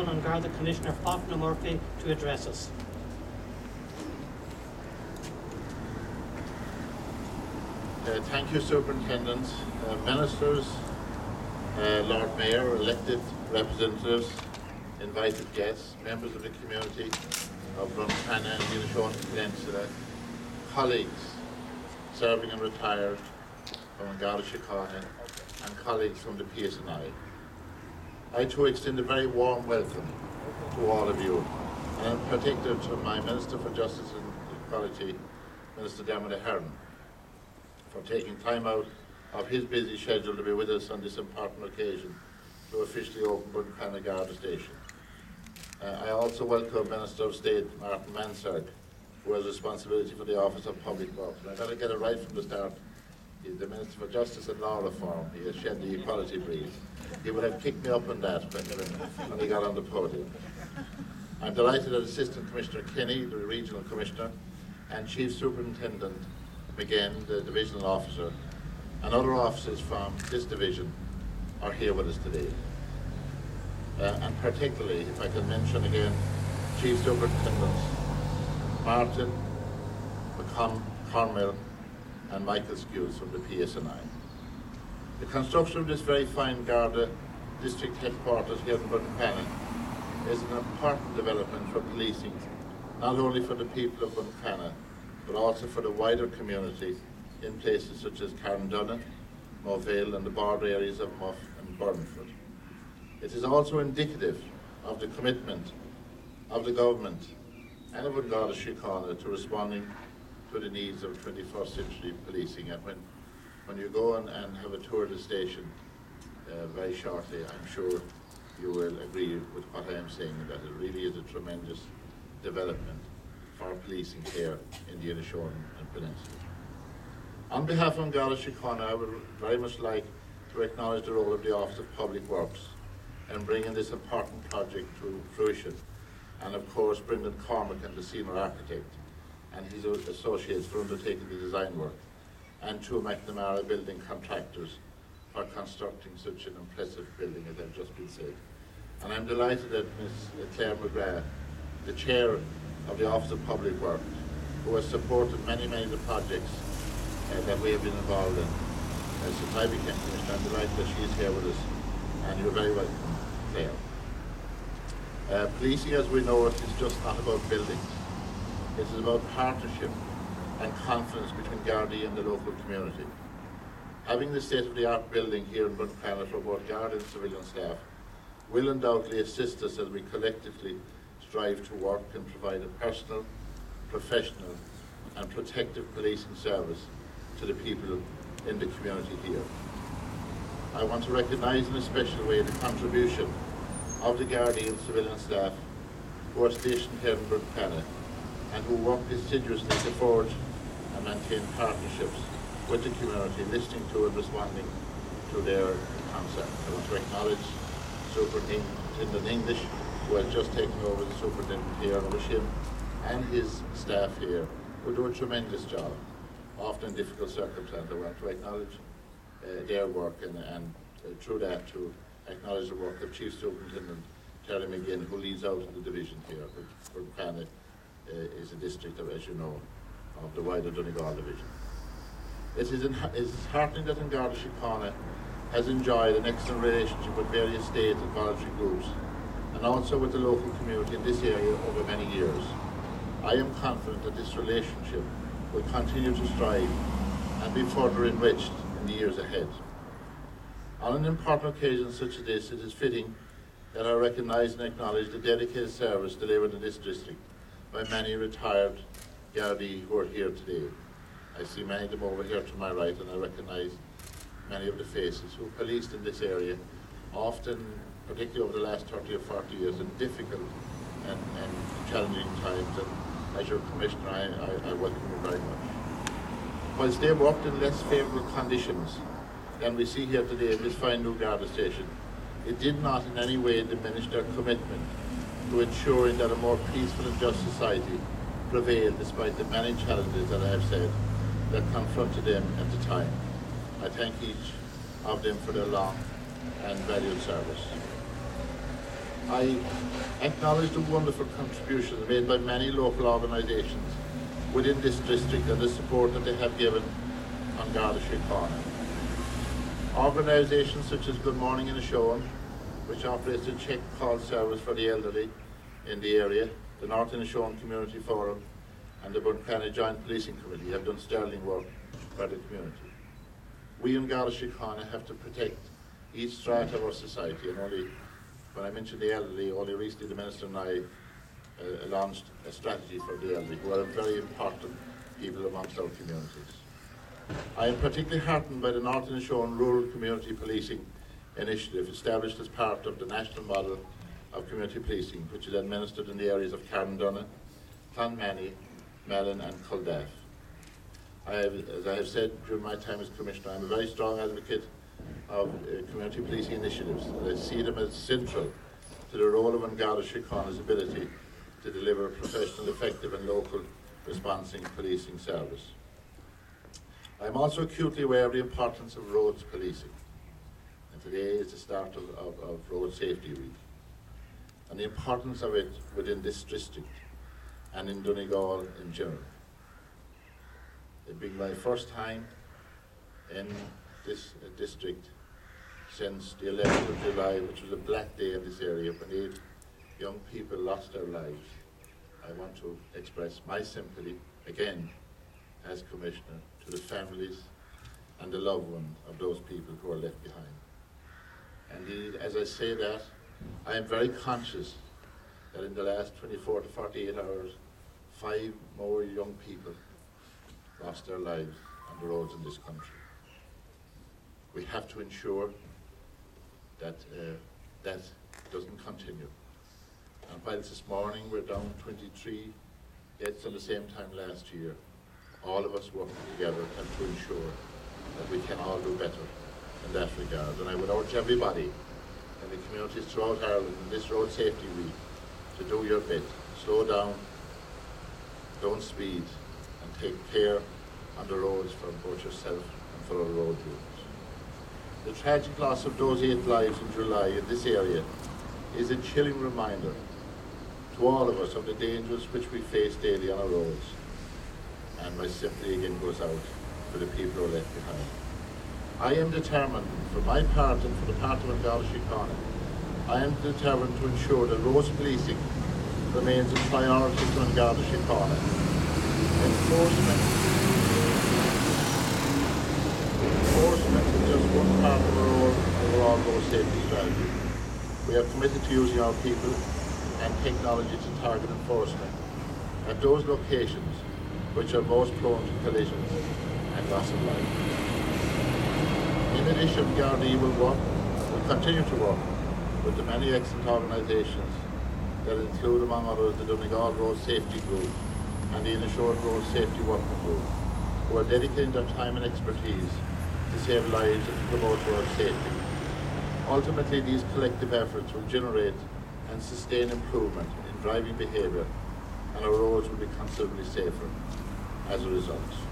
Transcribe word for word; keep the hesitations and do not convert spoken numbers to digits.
Buncrana Garda Commissioner Faulkner Murphy to address us. Uh, thank you, Superintendent, uh, Ministers, uh, Lord Mayor, elected representatives, invited guests, members of the community of Buncrana and the Inishowen Peninsula, colleagues serving and retired from Garda Síochána, and colleagues from the P S N I. I too extend a very warm welcome to all of you, and in particular to my Minister for Justice and Equality, Minister Dermot Ahern, for taking time out of his busy schedule to be with us on this important occasion to officially open Buncrana Garda Station. Uh, I also welcome Minister of State Martin Mansard, who has responsibility for the Office of Public Works. And I better get it right from the start. He's the Minister for Justice and Law Reform. He has shed the equality breeze. He would have kicked me up on that when, when he got on the podium. I'm delighted that Assistant Commissioner Kenny, the Regional Commissioner, and Chief Superintendent McGinn, the Divisional Officer, and other officers from this division are here with us today. Uh, and particularly, if I can mention again, Chief Superintendents Martin, McCon Cornwell, and Michael Skews from the P S N I. The construction of this very fine Garda district headquarters here in Buncrana is an important development for policing, not only for the people of Buncrana, but also for the wider community in places such as Carndonagh, Movale, and the border areas of Muff and Burnford. It is also indicative of the commitment of the government and of Garda Síochána to responding to the needs of twenty-first century policing. And when, when you go on and have a tour of the station uh, very shortly, I'm sure you will agree with what I am saying, that it really is a tremendous development for policing here in the Inishowen Peninsula. On behalf of Garda Síochána, I would very much like to acknowledge the role of the Office of Public Works in bringing this important project to fruition, and of course Brendan Cormack and the senior architect and his associates for undertaking the design work, and two McNamara building contractors for constructing such an impressive building, as I've just been said. And I'm delighted that Miz Claire McGrath, the chair of the Office of Public Works, who has supported many, many of the projects uh, that we have been involved in. Uh, since I became Commissioner, I'm delighted that she is here with us, and you're very welcome, Claire. Uh, policing, as we know it, is just not about buildings. It is about partnership and confidence between Gardaí and the local community. Having the state-of-the-art building here in Buncrana for both Garda and civilian staff will undoubtedly assist us as we collectively strive to work and provide a personal, professional and protective policing service to the people in the community here. I want to recognise in a special way the contribution of the Gardaí and civilian staff who are stationed here in Buncrana and who work assiduously to forge and maintain partnerships with the community, listening to and responding to their concerns. I want to acknowledge Superintendent English, who has just taken over the superintendent here, and wish him and his staff here who do a tremendous job, often in difficult circumstances. I want to acknowledge uh, their work, and, and uh, through that to acknowledge the work of Chief Superintendent Terry McGinn, who leads out of the division here. Buncrana uh, is a district, of, as you know, of the wider Donegal division. It is, in, it is heartening that Garda Síochána has enjoyed an excellent relationship with various state and voluntary groups, and also with the local community in this area over many years. I am confident that this relationship will continue to strive and be further enriched in the years ahead. On an important occasion such as this, it is fitting that I recognise and acknowledge the dedicated service delivered in this district by many retired Gardaí who are here today. I see many of them over here to my right, and I recognise many of the faces who policed in this area, often, particularly over the last thirty or forty years, in difficult and, and challenging times. And as your Commissioner, I, I, I welcome you very much. Whilst they worked in less favourable conditions than we see here today in this fine new Garda station, it did not in any way diminish their commitment to ensuring that a more peaceful and just society prevailed despite the many challenges that I have said that confronted them at the time. I thank each of them for their long and valued service. I acknowledge the wonderful contributions made by many local organisations within this district and the support that they have given on Garda Síochána. Organisations such as Good Morning Inishowen, which operates a check call service for the elderly in the area, the North Inishowen Community Forum and the Buncrana Joint Policing Committee have done sterling work for the community. We in Garda Síochána have to protect each strata of our society, and only, when I mentioned the elderly, only recently the Minister and I uh, launched a strategy for the elderly, who are very important people amongst our communities. I am particularly heartened by the North Inishowen Rural Community Policing Initiative, established as part of the national model of community policing, which is administered in the areas of Carndonagh, Clonmany, Mellon and Culdaff. I have, as I have said during my time as Commissioner, I am a very strong advocate of uh, community policing initiatives, and I see them as central to the role of Garda Síochána's ability to deliver a professional, effective and local responsing policing service. I am also acutely aware of the importance of roads policing, and today is the start of, of, of Road Safety Week, and the importance of it within this district and in Donegal in general. It being my first time in this uh, district since the eleventh of July, which was a black day in this area when eight young people lost their lives. I want to express my sympathy again as Commissioner to the families and the loved ones of those people who are left behind. And as I say that, I am very conscious that in the last twenty-four to forty-eight hours, five more young people lost their lives on the roads in this country. We have to ensure that uh, that doesn't continue. And whilst this morning we're down twenty-three deaths at the same time last year, all of us working together have to ensure that we can all do better in that regard. And I would urge everybody in the communities throughout Ireland in this Road Safety Week to do your bit. Slow down, don't speed, and take care on the roads for both yourself and for our road users. The tragic loss of those eight lives in July in this area is a chilling reminder to all of us of the dangers which we face daily on our roads. And my sympathy again goes out for the people who are left behind. I am determined, for my part and for the part of Garda Síochána, I am determined to ensure that roads policing remains a priority to Garda Síochána. Enforcement, enforcement is just one part of our overall road safety strategy. We are committed to using our people and technology to target enforcement at those locations which are most prone to collisions and loss of life. In addition, Garda will work, will continue to work with the many excellent organisations that include, among others, the Donegal Road Safety Group and the Inishowen Road Safety Working Group, who are dedicating their time and expertise to save lives and to promote road safety. Ultimately, these collective efforts will generate and sustain improvement in driving behaviour, and our roads will be considerably safer as a result.